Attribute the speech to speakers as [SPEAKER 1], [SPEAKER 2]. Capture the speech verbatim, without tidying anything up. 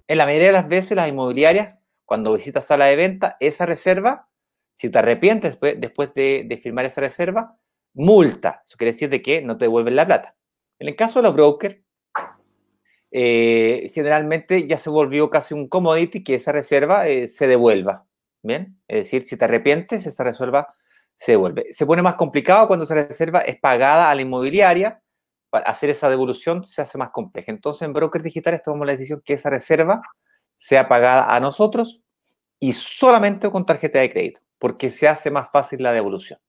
[SPEAKER 1] En la mayoría de las veces las inmobiliarias, cuando visitas sala de venta, esa reserva, si te arrepientes después, después de, de firmar esa reserva, multa. Eso quiere decir de que no te devuelven la plata. En el caso de los brokers, eh, generalmente ya se volvió casi un commodity que esa reserva eh, se devuelva. ¿Bien? Es decir, si te arrepientes, esa reserva se devuelve. Se pone más complicado cuando esa reserva es pagada a la inmobiliaria. Para hacer esa devolución se hace más compleja. Entonces, en brokers digitales tomamos la decisión que esa reserva sea pagada a nosotros y solamente con tarjeta de crédito, porque se hace más fácil la devolución.